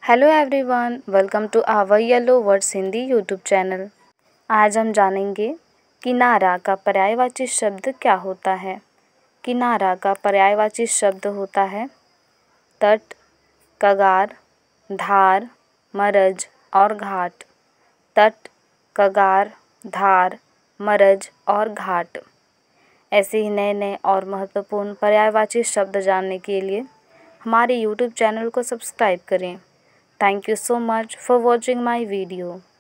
Hello everyone, welcome to our yellow words Hindi YouTube channel. आज हम जानेंगे किनारा का पर्यायवाची शब्द क्या होता है। किनारा का पर्यायवाची शब्द होता है तट, कगार, धार, मरज और घाट। तट, कगार, धार, मरज और घाट। ऐसे ही नए नए और महत्वपूर्ण पर्यायवाची शब्द जानने के लिए हमारे YouTube चैनल को सब्सक्राइब करें। Thank you so much for watching my video.